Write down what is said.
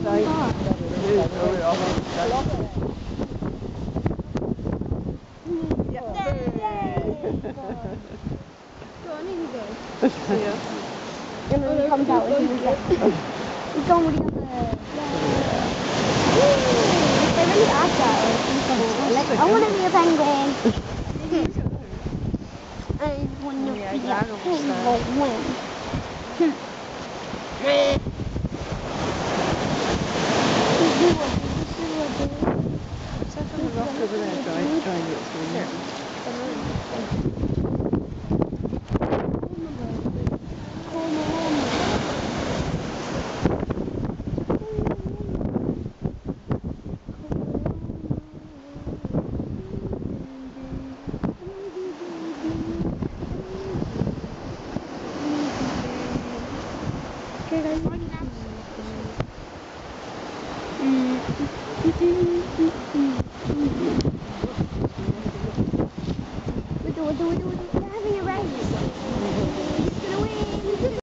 Dai. And then he comes out and he's like, he's going with the they really ask that. Like, I want to be a penguin. I want to be a penguin. Set on the rock over there, trying it through. Do it.